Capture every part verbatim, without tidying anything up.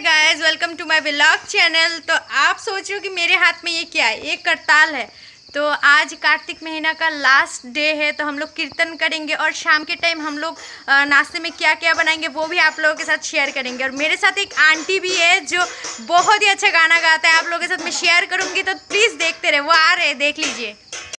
Guys, welcome to my vlog channel. तो आप सोच रहे हो कि मेरे हाथ में ये क्या है? ये करताल है। तो आज कार्तिक महीना का लास्ट डे है, तो हम लोग कीर्तन करेंगे और शाम के टाइम हम लोग नाश्ते में क्या क्या बनाएंगे वो भी आप लोगों के साथ शेयर करेंगे। और मेरे साथ एक आंटी भी है जो बहुत ही अच्छा गाना गाता है, आप लोगों के साथ मैं शेयर करूँगी, तो प्लीज़ देखते रहे। वो आ रहे हैं, देख लीजिए।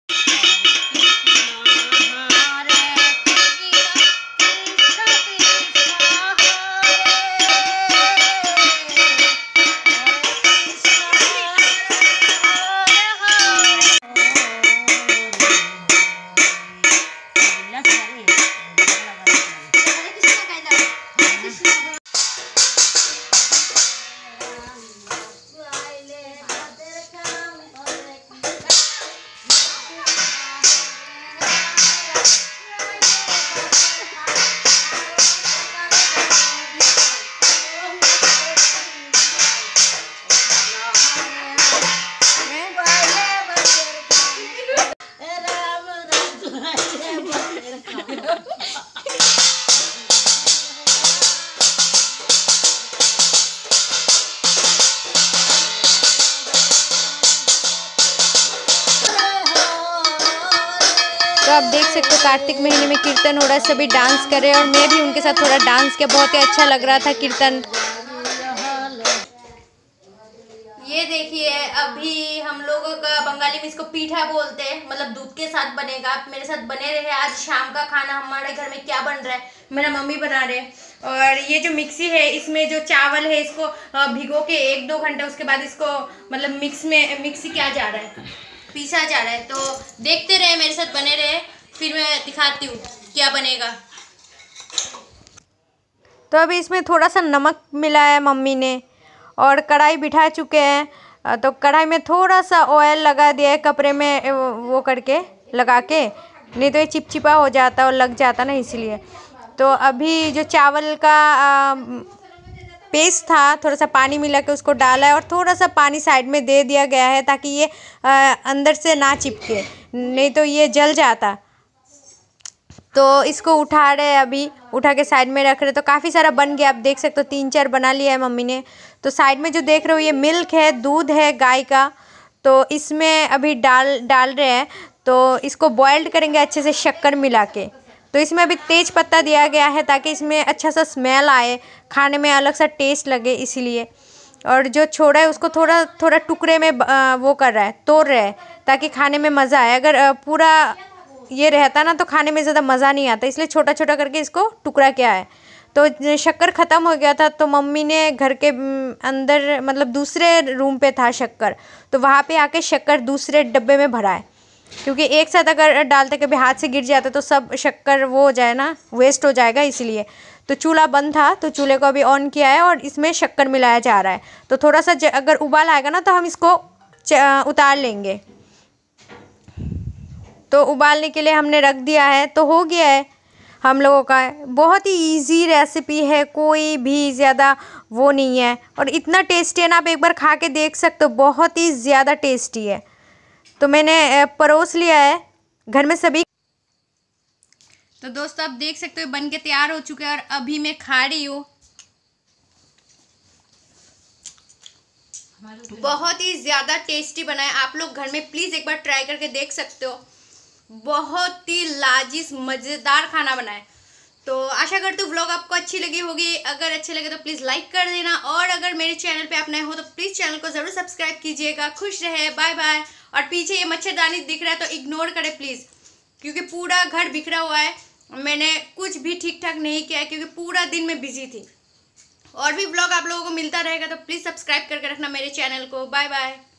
तो आप देख सकते हो कार्तिक महीने में कीर्तन हो रहा है, सभी डांस कर रहे हैं और मैं भी उनके साथ थोड़ा डांस किया, बहुत ही अच्छा लग रहा था कीर्तन। ये देखिए, अभी हम लोगों का बंगाली में इसको पीठा बोलते हैं, मतलब दूध के साथ बनेगा। आप मेरे साथ बने रहे। आज शाम का खाना हमारे घर में क्या बन रहा है, मेरा मम्मी बना रहे हैं। और ये जो मिक्सी है, इसमें जो चावल है इसको भिगो के एक दो घंटे उसके बाद इसको मतलब मिक्स में मिक्सी किया जा रहा है, पीसा जा रहा है। तो देखते रहे, मेरे साथ बने रहे, फिर मैं दिखाती हूँ क्या बनेगा। तो अभी इसमें थोड़ा सा नमक मिला है मम्मी ने, और कढ़ाई बिठा चुके हैं। तो कढ़ाई में थोड़ा सा ऑयल लगा दिया है, कपड़े में वो करके लगा के, नहीं तो ये चिपचिपा हो जाता और लग जाता ना, इसलिए। तो अभी जो चावल का आ, पेस्ट था, थोड़ा सा पानी मिला के उसको डाला है और थोड़ा सा पानी साइड में दे दिया गया है ताकि ये आ, अंदर से ना चिपके, नहीं तो ये जल जाता। तो इसको उठा रहे हैं, अभी उठा के साइड में रख रहे। तो काफ़ी सारा बन गया, आप देख सकते हो, तीन चार बना लिया है मम्मी ने। तो साइड में जो देख रहे हो ये मिल्क है, दूध है गाय का, तो इसमें अभी डाल डाल रहे हैं। तो इसको बॉइल्ड करेंगे अच्छे से शक्कर मिला के। तो इसमें अभी तेज पत्ता दिया गया है ताकि इसमें अच्छा सा स्मेल आए, खाने में अलग सा टेस्ट लगे, इसीलिए। और जो छोड़ा है उसको थोड़ा थोड़ा टुकड़े में वो कर रहा है, तोड़ रहा है ताकि खाने में मज़ा आए। अगर पूरा ये रहता ना तो खाने में ज़्यादा मज़ा नहीं आता, इसलिए छोटा छोटा करके इसको टुकड़ा किया है। तो शक्कर ख़त्म हो गया था, तो मम्मी ने घर के अंदर मतलब दूसरे रूम पे था शक्कर, तो वहाँ पे आके शक्कर दूसरे डब्बे में भरा है, क्योंकि एक साथ अगर डालते कभी हाथ से गिर जाता तो सब शक्कर वो हो जाए ना, वेस्ट हो जाएगा, इसलिए। तो चूल्हा बंद था, तो चूल्हे को अभी ऑन किया है और इसमें शक्कर मिलाया जा रहा है। तो थोड़ा सा अगर उबाल आएगा ना तो हम इसको उतार लेंगे। तो उबालने के लिए हमने रख दिया है, तो हो गया है हम लोगों का। बहुत ही इजी रेसिपी है, कोई भी ज़्यादा वो नहीं है, और इतना टेस्टी है ना, आप एक बार खा के देख सकते हो, बहुत ही ज़्यादा टेस्टी है। तो मैंने परोस लिया है घर में सभी। तो दोस्तों आप देख सकते हो बन के तैयार हो चुके हैं और अभी मैं खा रही हूँ। बहुत ही ज़्यादा टेस्टी बना है, आप लोग घर में प्लीज़ एक बार ट्राई करके देख सकते हो। बहुत ही लाजिज मज़ेदार खाना बना है। तो आशा करती हूँ व्लॉग आपको अच्छी लगी होगी। अगर अच्छे लगे तो प्लीज़ लाइक कर देना, और अगर मेरे चैनल पे आप नए हो तो प्लीज़ चैनल को ज़रूर सब्सक्राइब कीजिएगा। खुश रहे, बाय बाय। और पीछे ये मच्छरदानी दिख रहा है तो इग्नोर करें प्लीज़, क्योंकि पूरा घर बिखरा हुआ है, मैंने कुछ भी ठीक ठाक नहीं किया है क्योंकि पूरा दिन मैं बिजी थी। और भी व्लॉग आप लोगों को मिलता रहेगा, तो प्लीज़ सब्सक्राइब करके रखना मेरे चैनल को। Bye bye.